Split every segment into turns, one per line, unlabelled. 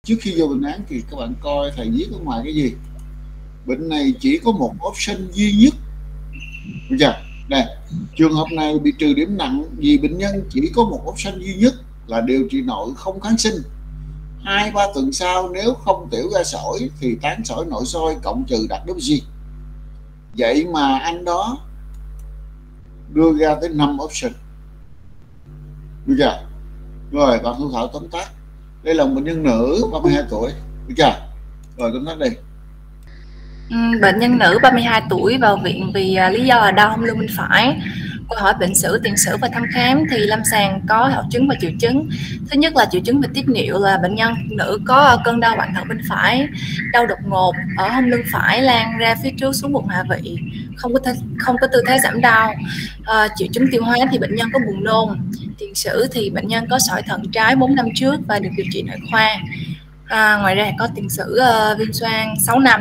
trước khi vô bệnh án thì các bạn coi thầy viết ở ngoài cái gì. Bệnh này chỉ có một option duy nhất. Được chưa? Đây, trường hợp này bị trừ điểm nặng vì bệnh nhân chỉ có một option duy nhất là điều trị nội không kháng sinh. 2-3 tuần sau nếu không tiểu ra sỏi thì tán sỏi nội soi cộng trừ đặt WG. Vậy mà anh đó đưa ra tới 5 option. Được chưa? Rồi bạn Thu Thảo tóm tắt. Đây là một bệnh nhân nữ 32 tuổi. Được chưa? Rồi tóm tắt đi.
Bệnh nhân nữ 32 tuổi vào viện vì lý do là đau hông lưng bên phải. Câu hỏi bệnh sử, tiền sử và thăm khám thì lâm sàng có hội chứng và triệu chứng. Thứ nhất là triệu chứng về tiết niệu là bệnh nhân nữ có cơn đau bạn thận bên phải, đau đột ngột ở hông lưng phải lan ra phía trước xuống bụng hạ vị, không có tư thế giảm đau. Triệu chứng tiêu hóa thì bệnh nhân có buồn nôn. Tiền sử thì bệnh nhân có sỏi thận trái 4 năm trước và được điều trị nội khoa. Ngoài ra có tiền sử viêm xoang 6 năm.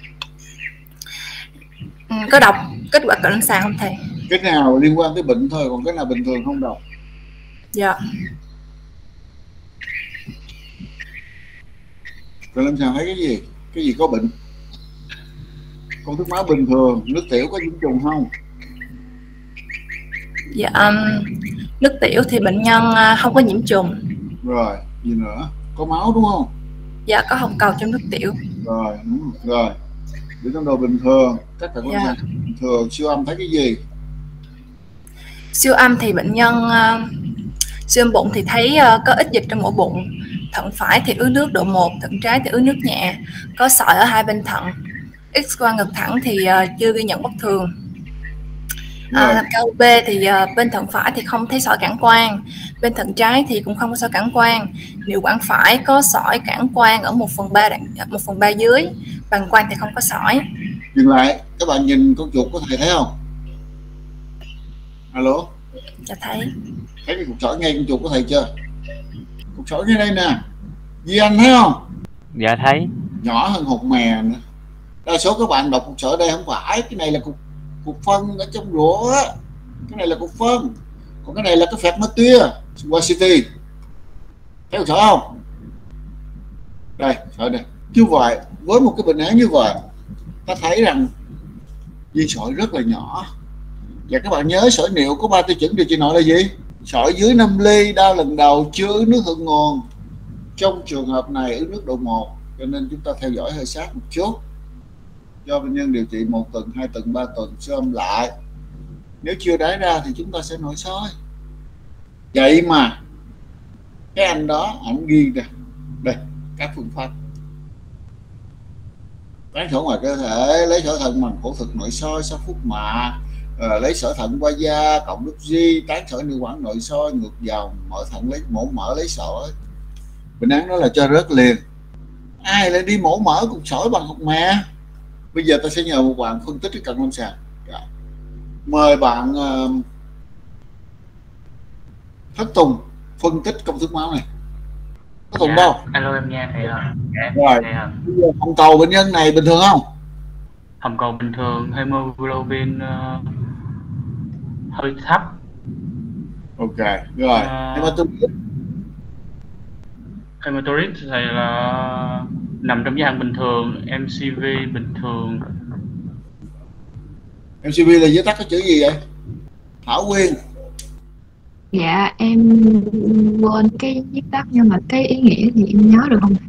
Có đọc kết quả cận lâm sàng không thầy?
Cái nào liên quan tới bệnh thôi, còn cái nào bình thường không đọc.
Dạ.
Cận lâm sàng thấy cái gì? Cái gì có bệnh? Công thức máu bình thường, nước tiểu có nhiễm trùng không?
Dạ, nước tiểu thì bệnh nhân không có nhiễm trùng.
Rồi, gì nữa? Có máu đúng không?
Dạ, có hồng cầu trong nước tiểu.
Rồi, rồi. Biểu trong đồ bình thường, các cận lâm sàng bình thường. Siêu âm thấy cái gì?
Siêu âm thì bệnh nhân siêu âm bụng thì thấy có ít dịch trong ổ bụng. Thận phải thì ứ nước độ 1, thận trái thì ứ nước nhẹ, có sỏi ở hai bên thận. X-quang ngực thẳng thì chưa ghi nhận bất thường. KUB thì bên thận phải thì không thấy sỏi cản quang, bên thận trái thì cũng không có sỏi cản quang. Niệu quản phải có sỏi cản quang ở 1/3 dưới, bàng quang thì không có sỏi.
Dừng lại, các bạn nhìn con chuột của thầy thấy không? Alo?
Dạ thấy.
Thấy cái cục sỏi ngay con chuột của thầy chưa? Cục sỏi ngay đây nè. Duy Anh thấy không?
Dạ thấy.
Nhỏ hơn hột mè nữa. Đa số các bạn đọc cục sỏi đây không phải, cái này là cục phân ở trong ruột á. Cái này là cục phân. Còn cái này là cái phẹt mất tia, City. Thấy cục sỏi không? Đây, sỏi đây. Như vậy, với một cái bệnh án như vậy, ta thấy rằng viên sỏi rất là nhỏ. Và các bạn nhớ sỏi niệu có 3 tiêu chuẩn điều trị nội là gì? Sỏi dưới 5 ly, đau lần đầu, chưa ứ nước thượng nguồn. Trong trường hợp này ứ nước độ 1, cho nên chúng ta theo dõi hơi sát một chút. Cho bệnh nhân điều trị 1 tuần, 2 tuần, 3 tuần, siêu âm lại. Nếu chưa đái ra thì chúng ta sẽ nội soi. Vậy mà cái anh đó, ảnh ghi nè, đây, các phương pháp tán sỏi ngoài cơ thể, lấy sỏi thận bằng phẫu thuật nội soi sau phút mạ, lấy sỏi thận qua da cộng nước di, tán sỏi niệu quản nội soi ngược dòng, mở thận lấy mổ mở lấy sỏi. Bệnh án đó là cho rớt liền. Ai lại đi mổ mở cục sỏi bằng hột mè? Bây giờ ta sẽ nhờ một bạn phân tích cái cận lâm sàng. Mời bạn Thất Tùng phân tích công thức máu này. Thất Tùng đâu?
Alo em nghe thầy ạ.
Rồi, bây giờ hồng cầu bệnh nhân này bình thường không?
Hồng cầu bình thường, hemoglobin hơi thấp.
Ok, rồi.
Hematorit thì là nằm trong giới hạn bình thường, MCV bình thường.
MCV là viết tắt cái chữ gì vậy? Thảo Quyên.
Dạ em quên cái viết tắt nhưng mà cái ý nghĩa thì em nhớ được không?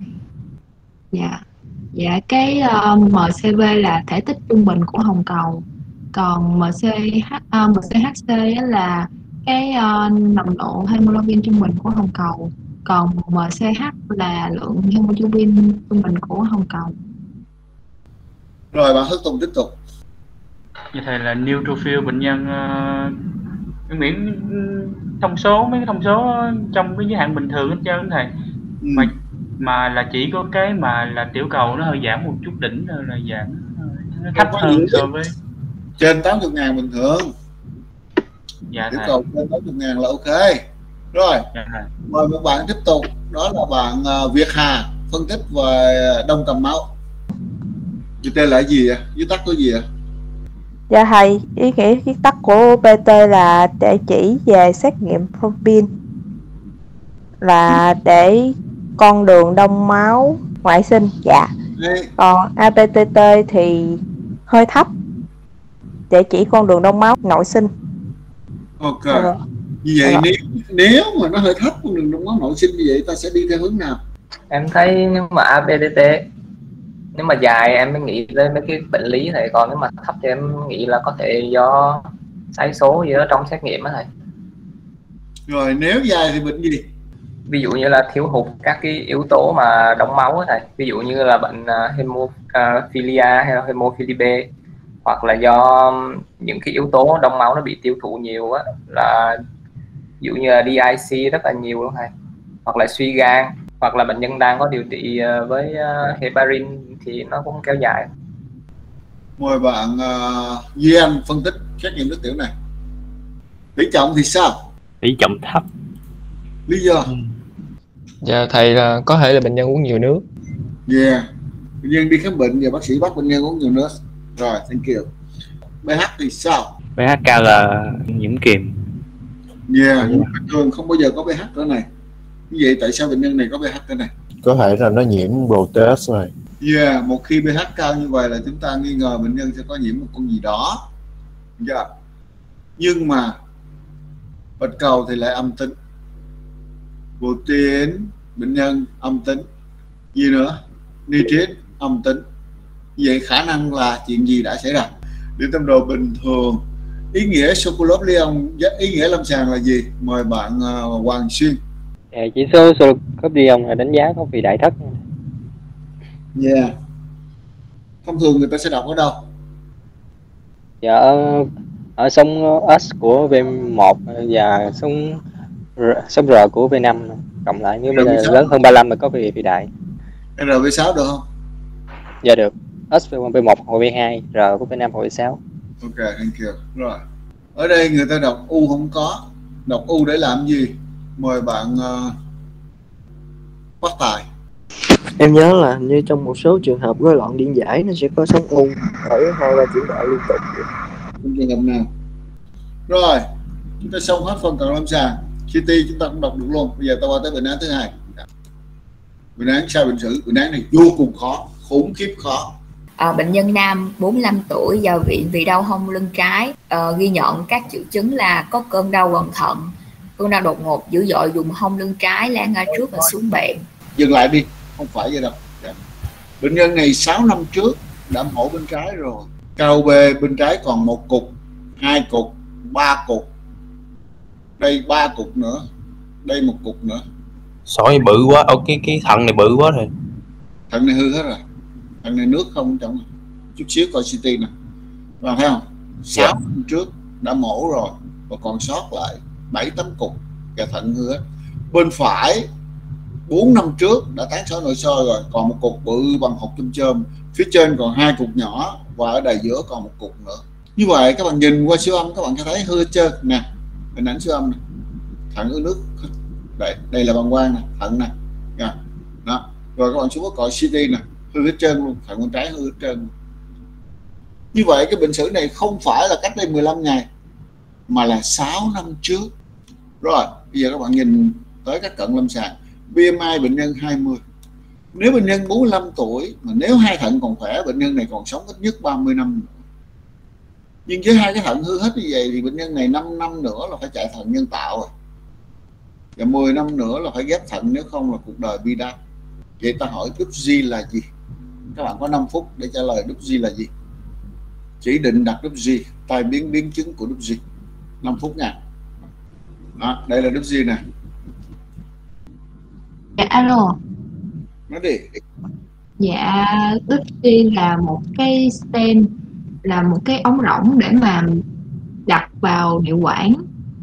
Dạ cái MCV là thể tích trung bình của hồng cầu, còn MCHC là cái nồng độ hemoglobin trung bình của hồng cầu, còn MCH là lượng hemoglobin trung bình của hồng cầu.
Rồi bạn Thất Tùng tiếp tục.
Như thầy là neutrophil bệnh nhân miễn thông số, mấy cái thông số trong cái giới hạn bình thường hết trơn thầy. Mà là chỉ có cái mà là tiểu cầu nó hơi giảm một chút, đỉnh thôi là giảm, nó thấp hơn so với
trên 80.000 bình thường.
Dạ
tiểu cầu trên 80.000 là ok. Rồi, mời một bạn tiếp tục, đó là bạn Việt Hà phân tích về đông cầm máu. Chữ tên là gì ạ? Viết tắt của gì ạ?
Dạ thầy, ý nghĩa viết tắt của PT là để chỉ về xét nghiệm phân pin, là để con đường đông máu ngoại sinh. Dạ.
Đây.
Còn APTT thì hơi thấp để chỉ con đường đông máu nội sinh.
Ok. Như vậy nếu mà nó hơi thấp con đường đông máu nội sinh như vậy, ta sẽ đi theo hướng nào?
Em thấy nếu mà APTT nếu mà dài em mới nghĩ lên mấy cái bệnh lý thầy, còn nếu mà thấp thì em nghĩ là có thể do sai số gì đó trong xét nghiệm á thầy.
Rồi nếu dài thì bệnh gì?
Ví dụ như là thiếu hụt các cái yếu tố mà đông máu á thầy, ví dụ như là bệnh hemophilia hay là hemophilia B, hoặc là do những cái yếu tố đông máu nó bị tiêu thụ nhiều á, là ví dụ như là DIC rất là nhiều luôn thầy, hoặc là suy gan, hoặc là bệnh nhân đang có điều trị với heparin thì nó cũng kéo dài.
Mời bạn Duy Anh phân tích xét nghiệm nước tiểu này. Tỷ trọng thì sao?
Tỷ trọng thấp.
Lý do?
Dạ thầy, là có thể là bệnh nhân uống nhiều nước.
Yeah. Bệnh nhân đi khám bệnh và bác sĩ bắt bệnh nhân uống nhiều nước. Rồi, thank you. pH thì sao?
pH cao là nhiễm kiềm.
Yeah, thường không bao giờ có pH cỡ này. Như vậy tại sao bệnh nhân này có pH cỡ này?
Có thể là nó nhiễm protease rồi.
Yeah, một khi pH cao như vậy là chúng ta nghi ngờ bệnh nhân sẽ có nhiễm một con gì đó. Yeah. Nhưng mà bạch cầu thì lại âm tính. Protein bệnh nhân âm tính. Gì nữa? Nitrit âm tính. Vậy khả năng là chuyện gì đã xảy ra? Điểm tâm đồ bình thường. Ý nghĩa Sokolov-Lyon, ý nghĩa lâm sàng là gì? Mời bạn Hoàng Xuyên.
Chỉ số Sokolov-Lyon là đánh giá có vị đại thất.
Yeah. Thông thường người ta sẽ đọc ở đâu?
Dạ ở sóng S của V1 và sóng R của V5 cộng lại, nếu bây giờ lớn hơn 35 mới có vị đại.
RV6 được không?
Dạ được. S V1 hoặc V2, R của V5 hoặc V6.
Ok, thank you. Rồi. Ở đây người ta đọc U không có. Đọc U để làm gì? Mời bạn Phát Tài.
Em nhớ là như trong một số trường hợp rối loạn điện giải nó sẽ có sóng U ở 2-3 chuyển đoạn liên tục.
Trong trường hợp nào? Rồi, chúng ta xong hết phần cận lâm sàng. CT chúng ta cũng đọc được luôn. Bây giờ ta qua tới bệnh án thứ hai. Bệnh án sai bệnh sử. Bệnh án này vô cùng khó, khủng khiếp khó.
Bệnh nhân nam 45 tuổi vào viện vì đau hông lưng trái, ghi nhận các triệu chứng là có cơn đau gần thận, cơn đau đột ngột dữ dội vùng hông lưng trái lan ra trước và xuống bẹn.
Dừng lại đi, không phải vậy đâu. Bệnh nhân này 6 năm trước đã mổ bên trái rồi. KOB bên trái còn 1 cục, 2 cục, 3 cục. Đây 3 cục nữa, đây 1 cục nữa.
Sỏi bự quá, cái thận này bự quá rồi.
Thận này hư hết rồi. Thằng này nước không trong chút xíu coi CT nè, và thấy không? 6 năm trước đã mổ rồi và còn sót lại 7-8 cục và thận hư hết. Bên phải 4 năm trước đã tán sỏi nội soi rồi, còn 1 cục bự bằng hột chôm chôm, phía trên còn 2 cục nhỏ và ở đài giữa còn 1 cục nữa. Như vậy các bạn nhìn qua siêu âm các bạn sẽ thấy hư hết trơn nè, hình ảnh siêu âm này. Thận ứ nước, đây là bàng quang nè, thận nè, đó. Rồi các bạn xuống coi CT nè, hư hết trơn luôn, thận bên trái hư hết trơn. Như vậy cái bệnh sử này không phải là cách đây 15 ngày mà là 6 năm trước. Rồi bây giờ các bạn nhìn tới các cận lâm sàng. BMI bệnh nhân 20. Nếu bệnh nhân 45 tuổi mà nếu hai thận còn khỏe, bệnh nhân này còn sống ít nhất 30 năm nữa. Nhưng với hai cái thận hư hết như vậy thì bệnh nhân này 5 năm nữa là phải chạy thận nhân tạo rồi, và 10 năm nữa là phải ghép thận, nếu không là cuộc đời bi đát. Vậy ta hỏi DUPG là gì? Các bạn có 5 phút để trả lời DUPG là gì. Chỉ định đặt DUPG, tai biến biến chứng của DUPG. 5 phút nha. Đó, đây là DUPG nè.
Dạ, alo.
Nói đi.
Dạ, DUPG là một cái stent, là một cái ống rỗng để mà đặt vào niệu quản.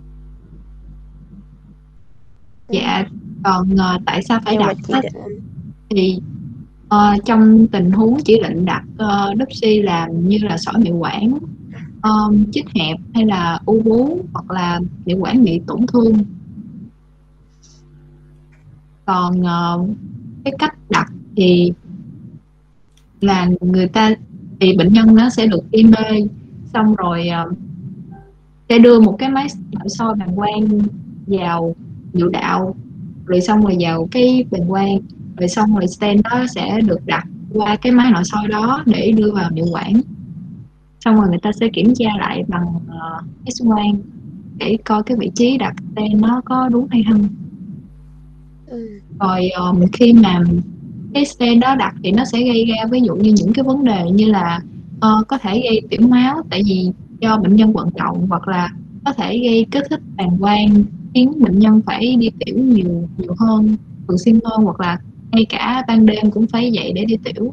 Dạ, còn tại sao phải đặt thì trong tình huống chỉ định đặt DUPG là như là sỏi niệu quản chích hẹp hay là u vú hoặc là niệu quản bị tổn thương. Còn cái cách đặt thì là người ta thì bệnh nhân nó sẽ được tiêm mê, xong rồi sẽ đưa một cái máy nội soi bàng quang vào niệu đạo, rồi xong rồi vào cái bình quang, rồi xong rồi stent đó sẽ được đặt qua cái máy nội soi đó để đưa vào niệu quản, xong rồi người ta sẽ kiểm tra lại bằng X-quang để coi cái vị trí đặt stent nó có đúng hay không. Rồi khi mà cái stent đó đặt thì nó sẽ gây ra ví dụ như những cái vấn đề như là có thể gây tiểu máu tại vì do bệnh nhân vận động, hoặc là có thể gây kích thích bàng quang khiến bệnh nhân phải đi tiểu nhiều hơn, thường xuyên hơn, hoặc là ngay cả ban đêm cũng phải dậy để đi tiểu.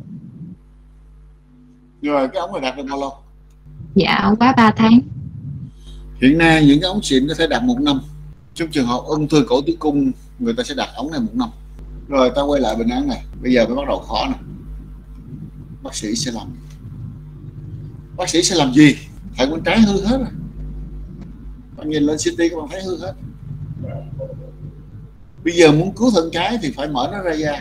Rồi cái ống này đặt được bao lâu?
Dạ quá 3 tháng.
Hiện nay những cái ống xịn có thể đặt 1 năm. Trong trường hợp ung thư cổ tử cung người ta sẽ đặt ống này 1 năm. Rồi ta quay lại bệnh án này, bây giờ mới bắt đầu khó nè. Bác sĩ sẽ làm gì? Thận bên trái hư hết rồi. Bạn nhìn lên CT các bạn thấy hư hết. Bây giờ muốn cứu thận trái thì phải mở nó ra da.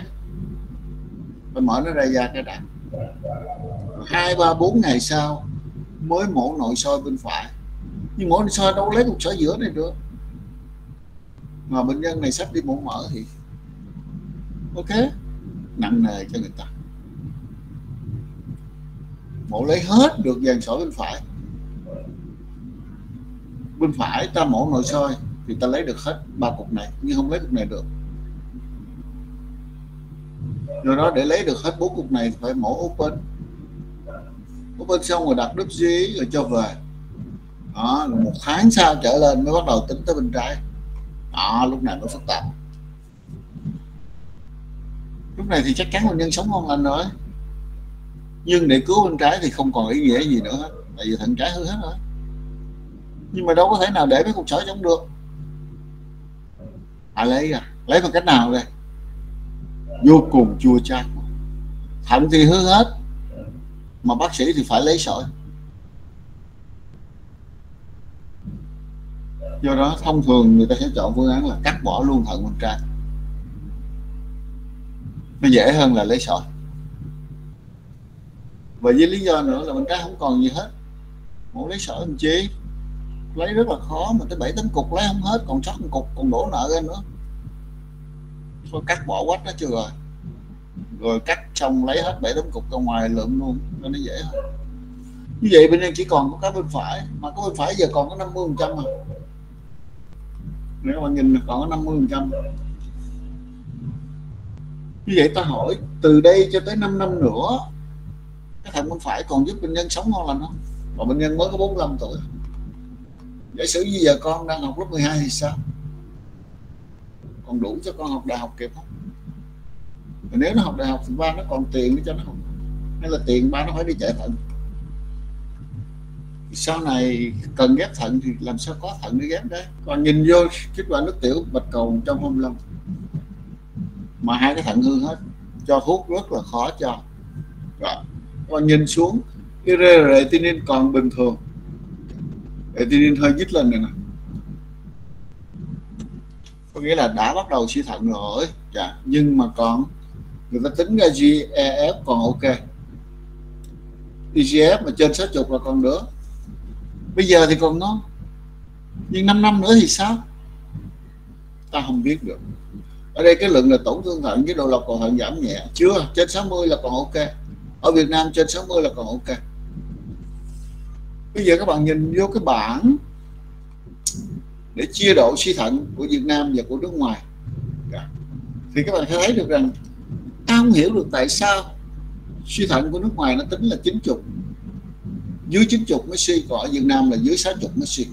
Cái đã. 2, 3, 4 ngày sau mới mổ nội soi bên phải. Nhưng mổ nội soi đâu lấy cục sỏi giữa này được. Mà bệnh nhân này sắp đi mổ mở thì ok, nặng nề cho người ta. Mổ lấy hết được dàn sỏi bên phải. Bên phải ta mổ nội soi thì ta lấy được hết 3 cục này, nhưng không lấy cục này được. Rồi đó, để lấy được hết 4 cục này thì phải mổ open xong rồi đặt đúp dí rồi cho về. Đó, 1 tháng sau trở lên mới bắt đầu tính tới bên trái. Đó, lúc này mới phức tạp. Lúc này thì chắc chắn bệnh nhân sống ngon lành rồi, nhưng để cứu bên trái thì không còn ý nghĩa gì nữa hết, tại vì thận trái hư hết rồi. Nhưng mà đâu có thể nào để mấy cục sỏi trong được. Lấy bằng cách nào đây? Vô cùng chua chát. Thận thì hư hết, mà bác sĩ thì phải lấy sỏi. Do đó thông thường người ta sẽ chọn phương án là cắt bỏ luôn thận bên trái. Nó dễ hơn là lấy sỏi. Và với lý do nữa là bên trái không còn gì hết. Muốn lấy sỏi làm chi? Lấy rất là khó, mà tới 7-8 cục lấy không hết, còn sót một cục còn đổ nợ ra nữa. Thôi cắt bỏ quách nó chưa rồi. Rồi cắt xong lấy hết 7-8 cục ra ngoài lượm luôn, cho nó dễ hơn. Như vậy bệnh nhân chỉ còn có cái bên phải, mà cái bên phải giờ còn có 50% mà. Nếu mà nhìn còn có 50%. Như vậy ta hỏi từ đây cho tới 5 năm nữa cái thận bên phải còn giúp bệnh nhân sống ngon lành không? Và bệnh nhân mới có 45 tuổi. Giả sử như giờ con đang học lớp 12 thì sao? Còn đủ cho con học đại học kịp không? Và nếu nó học đại học thì ba nó còn tiền để cho nó học, hay là tiền ba nó phải đi chạy thận? Thì sau này cần ghép thận thì làm sao có thận để ghép đấy? Còn nhìn vô kết quả nước tiểu bạch cầu 125 mà 2 cái thận hư hết, cho thuốc rất là khó cho. Rồi. Còn nhìn xuống cái creatinine còn bình thường, creatinine hơi dít lên này nè, có nghĩa là đã bắt đầu suy thận rồi. Nhưng mà còn người ta tính ra GEF còn ok, GEF mà trên 60 là còn đỡ. Bây giờ thì còn ngon, nhưng 5 năm nữa thì sao? Ta không biết được. Ở đây cái lượng là tổn thương thận với độ lọc cầu thận giảm nhẹ chưa, trên 60 là còn ok. Ở Việt Nam trên 60 là còn ok. Bây giờ các bạn nhìn vô cái bảng để chia độ suy thận của Việt Nam và của nước ngoài thì các bạn sẽ thấy được rằng ta không hiểu được tại sao suy thận của nước ngoài nó tính là 90, dưới 90 mới suy, còn ở Việt Nam là dưới 60 mới suy.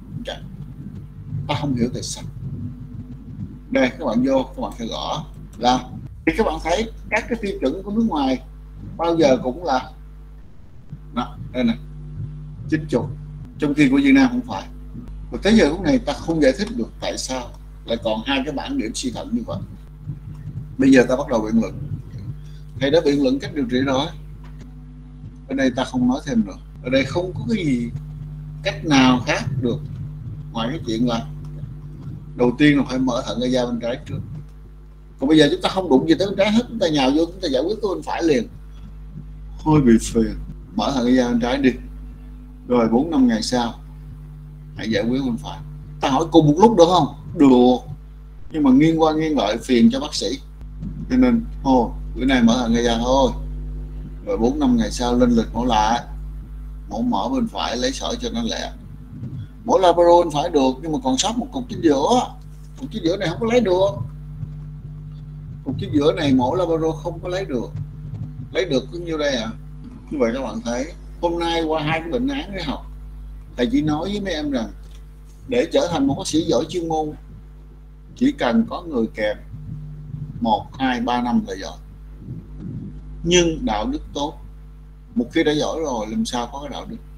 Ta không hiểu tại sao. Đây các bạn vô, các bạn sẽ gõ là thì các bạn thấy các cái tiêu chuẩn của nước ngoài bao giờ cũng là đó, đây này 90, trong khi của Việt Nam không phải. Và tới giờ lúc này ta không giải thích được tại sao lại còn 2 cái bảng điểm suy thận như vậy. Bây giờ ta bắt đầu biện luận. Thầy đã biện luận cách điều trị rồi. Ở đây ta không nói thêm nữa. Ở đây không có cái gì cách nào khác được ngoài cái chuyện là đầu tiên là phải mở thận ở da bên trái trước. Còn bây giờ chúng ta không đụng gì tới bên trái hết, chúng ta nhào vô chúng ta giải quyết cái bên phải liền, hơi bị phiền. Mở thận ở da bên trái đi, rồi 4-5 ngày sau hãy giải quyết bên phải. Ta hỏi cùng một lúc được không? Được, nhưng mà nghiêng qua nghiêng lại phiền cho bác sĩ, cho nên bữa nay mở thận gây ra thôi, rồi 4-5 ngày sau lên lịch mổ lại, mổ mở bên phải lấy sỏi cho nó lẹ. Mổ labaro bên phải được, nhưng mà còn sót một cục chính giữa. Cục chính giữa này không có lấy được. Cục chính giữa này mổ labaro không có lấy được. Lấy được có nhiêu đây à? Như vậy các bạn thấy hôm nay qua 2 cái bệnh án để học, thầy chỉ nói với mấy em rằng để trở thành một bác sĩ giỏi chuyên môn chỉ cần có người kèm 1, 2, 3 năm là giỏi, nhưng đạo đức tốt. Một khi đã giỏi rồi làm sao có cái đạo đức?